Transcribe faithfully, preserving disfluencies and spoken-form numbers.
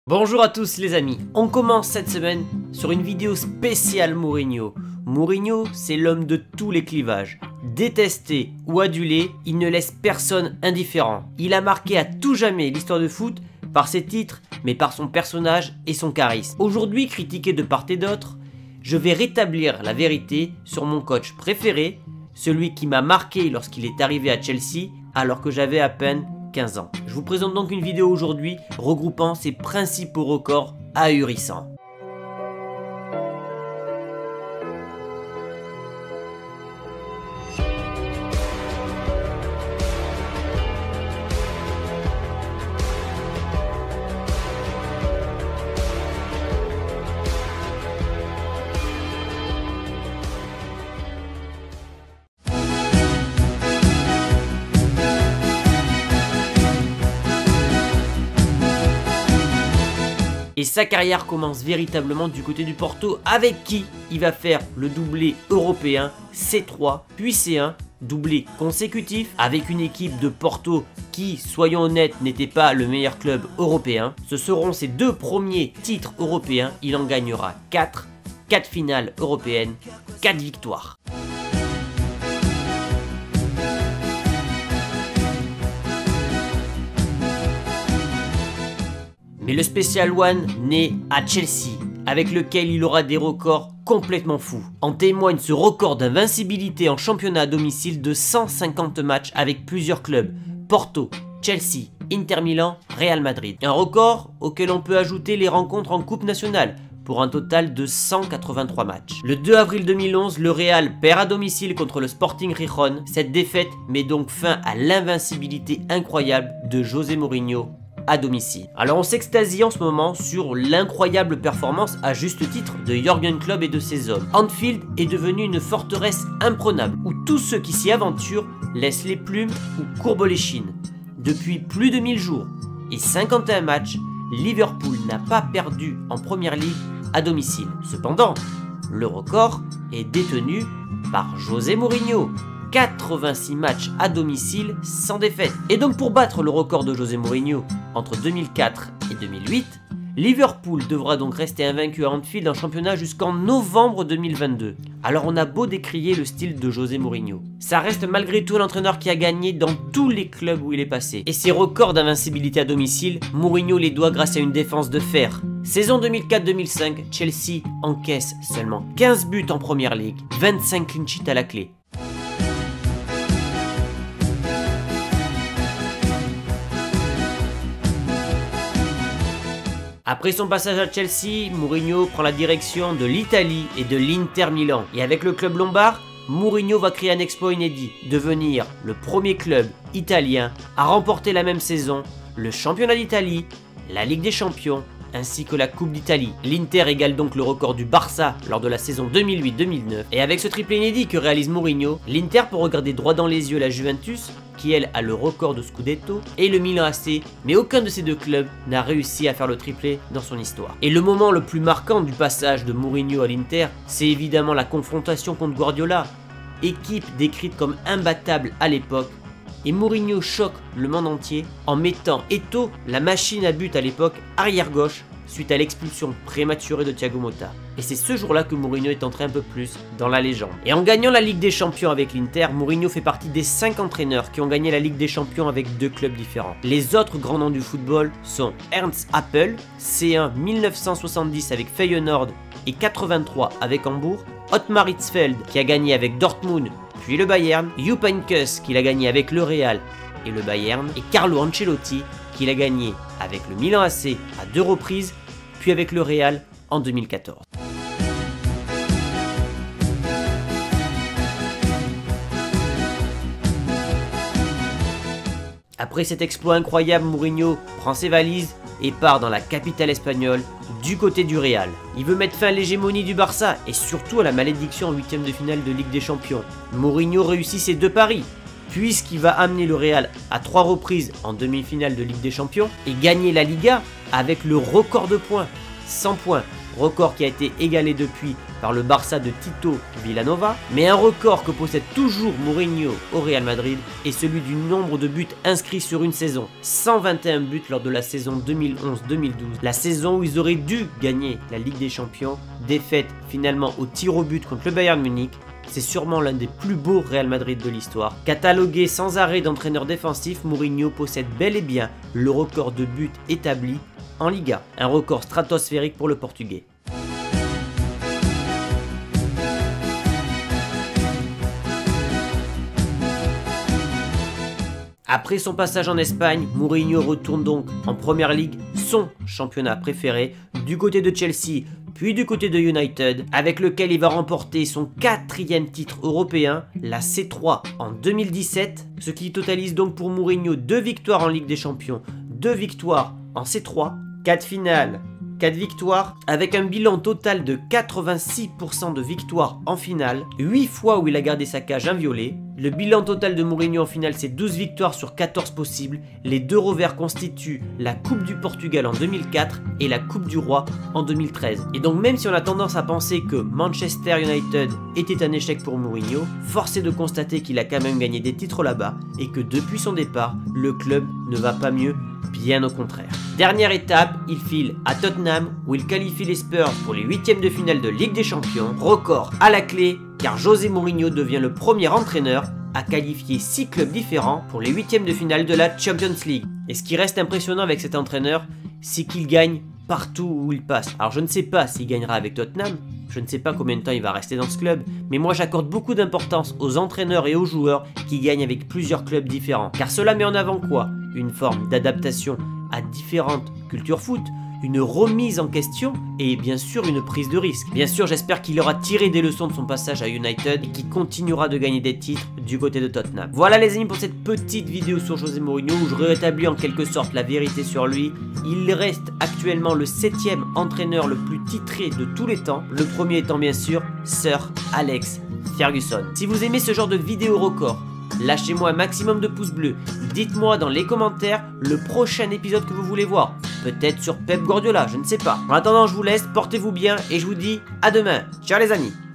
Bonjour à tous les amis, on commence cette semaine sur une vidéo spéciale Mourinho. Mourinho, c'est l'homme de tous les clivages. Détesté ou adulé, il ne laisse personne indifférent. Il a marqué à tout jamais l'histoire de foot par ses titres, mais par son personnage et son charisme. Aujourd'hui critiqué de part et d'autre, je vais rétablir la vérité sur mon coach préféré, celui qui m'a marqué lorsqu'il est arrivé à Chelsea alors que j'avais à peine quinze ans. Je vous présente donc une vidéo aujourd'hui regroupant ses principaux records ahurissants. Et sa carrière commence véritablement du côté du Porto, avec qui il va faire le doublé européen C trois puis C un, doublé consécutif avec une équipe de Porto qui, soyons honnêtes, n'était pas le meilleur club européen. Ce seront ses deux premiers titres européens, il en gagnera quatre, quatre finales européennes, quatre victoires. Mais le Special One naît à Chelsea, avec lequel il aura des records complètement fous. En témoigne ce record d'invincibilité en championnat à domicile de cent cinquante matchs avec plusieurs clubs, Porto, Chelsea, Inter Milan, Real Madrid. Un record auquel on peut ajouter les rencontres en Coupe nationale, pour un total de cent quatre-vingt-trois matchs. Le deux avril deux mille onze, le Real perd à domicile contre le Sporting Gijón. Cette défaite met donc fin à l'invincibilité incroyable de José Mourinho à domicile. Alors on s'extasie en ce moment sur l'incroyable performance à juste titre de Jürgen Klopp et de ses hommes. Anfield est devenu une forteresse imprenable où tous ceux qui s'y aventurent laissent les plumes ou courbent les chines. Depuis plus de mille jours et cinquante et un matchs, Liverpool n'a pas perdu en première ligue à domicile. Cependant, le record est détenu par José Mourinho. quatre-vingt-six matchs à domicile sans défaite. Et donc pour battre le record de José Mourinho entre deux mille quatre et deux mille huit, Liverpool devra donc rester invaincu à Anfield en championnat jusqu'en novembre deux mille vingt-deux. Alors on a beau décrier le style de José Mourinho, ça reste malgré tout l'entraîneur qui a gagné dans tous les clubs où il est passé. Et ses records d'invincibilité à domicile, Mourinho les doit grâce à une défense de fer. Saison deux mille quatre deux mille cinq, Chelsea encaisse seulement quinze buts en première ligue, vingt-cinq clean sheets à la clé. Après son passage à Chelsea, Mourinho prend la direction de l'Italie et de l'Inter Milan. Et avec le club lombard, Mourinho va créer un exploit inédit, devenir le premier club italien à remporter la même saison le championnat d'Italie, la Ligue des Champions ainsi que la Coupe d'Italie. L'Inter égale donc le record du Barça lors de la saison deux mille huit deux mille neuf. Et avec ce triplé inédit que réalise Mourinho, l'Inter peut regarder droit dans les yeux la Juventus, qui elle a le record de Scudetto, et le Milan A C, mais aucun de ces deux clubs n'a réussi à faire le triplé dans son histoire. Et le moment le plus marquant du passage de Mourinho à l'Inter, c'est évidemment la confrontation contre Guardiola, équipe décrite comme imbattable à l'époque. Et Mourinho choque le monde entier en mettant Eto'o, la machine à but à l'époque, arrière gauche, suite à l'expulsion prématurée de Thiago Motta. Et c'est ce jour-là que Mourinho est entré un peu plus dans la légende. Et en gagnant la Ligue des Champions avec l'Inter, Mourinho fait partie des cinq entraîneurs qui ont gagné la Ligue des Champions avec deux clubs différents. Les autres grands noms du football sont Ernst Happel, C un mille neuf cent soixante-dix avec Feyenoord et quatre-vingt-trois avec Hambourg, Ottmar Hitzfeld qui a gagné avec Dortmund puis le Bayern, Jupp Heynckes qui l'a gagné avec le Real et le Bayern, et Carlo Ancelotti qui l'a gagné avec le Milan A C à deux reprises, puis avec le Real en deux mille quatorze. Après cet exploit incroyable, Mourinho prend ses valises et part dans la capitale espagnole, du côté du Real. Il veut mettre fin à l'hégémonie du Barça et surtout à la malédiction en huitième de finale de Ligue des Champions. Mourinho réussit ses deux paris, puisqu'il va amener le Real à trois reprises en demi-finale de Ligue des Champions et gagner la Liga avec le record de points, cent points, record qui a été égalé depuis par le Barça de Tito Villanova, mais un record que possède toujours Mourinho au Real Madrid est celui du nombre de buts inscrits sur une saison. cent vingt et un buts lors de la saison deux mille onze deux mille douze, la saison où ils auraient dû gagner la Ligue des Champions, défaite finalement au tir au but contre le Bayern Munich. C'est sûrement l'un des plus beaux Real Madrid de l'histoire. Catalogué sans arrêt d'entraîneur défensif, Mourinho possède bel et bien le record de buts établi en Liga, un record stratosphérique pour le Portugais. Après son passage en Espagne, Mourinho retourne donc en Première Ligue, son championnat préféré, du côté de Chelsea, puis du côté de United, avec lequel il va remporter son quatrième titre européen, la C trois en deux mille dix-sept, ce qui totalise donc pour Mourinho deux victoires en Ligue des Champions, deux victoires en C trois, quatre finales, quatre victoires, avec un bilan total de quatre-vingt-six pour cent de victoires en finale, huit fois où il a gardé sa cage inviolée. Le bilan total de Mourinho en finale, c'est douze victoires sur quatorze possibles. Les deux revers constituent la Coupe du Portugal en deux mille quatre et la Coupe du Roi en deux mille treize. Et donc même si on a tendance à penser que Manchester United était un échec pour Mourinho, force est de constater qu'il a quand même gagné des titres là-bas et que depuis son départ, le club ne va pas mieux, bien au contraire. Dernière étape, il file à Tottenham où il qualifie les Spurs pour les huitièmes de finale de Ligue des Champions. Record à la clé, car José Mourinho devient le premier entraîneur à qualifier six clubs différents pour les huitièmes de finale de la Champions League. Et ce qui reste impressionnant avec cet entraîneur, c'est qu'il gagne partout où il passe. Alors je ne sais pas s'il gagnera avec Tottenham, je ne sais pas combien de temps il va rester dans ce club, mais moi j'accorde beaucoup d'importance aux entraîneurs et aux joueurs qui gagnent avec plusieurs clubs différents. Car cela met en avant quoi? Une forme d'adaptation à différentes cultures foot, une remise en question et bien sûr une prise de risque. Bien sûr, j'espère qu'il aura tiré des leçons de son passage à United et qu'il continuera de gagner des titres du côté de Tottenham. Voilà les amis pour cette petite vidéo sur José Mourinho où je rétablis en quelque sorte la vérité sur lui. Il reste actuellement le septième entraîneur le plus titré de tous les temps, le premier étant bien sûr Sir Alex Ferguson. Si vous aimez ce genre de vidéo record, lâchez-moi un maximum de pouces bleus. Dites-moi dans les commentaires le prochain épisode que vous voulez voir. Peut-être sur Pep Guardiola, je ne sais pas. En attendant, je vous laisse, portez-vous bien et je vous dis à demain. Ciao les amis.